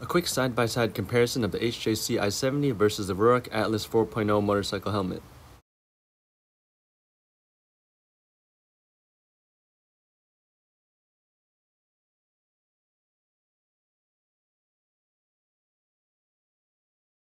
quick side-by-side comparison of the HJC i70 versus the Ruroc Atlas 4.0 motorcycle helmet.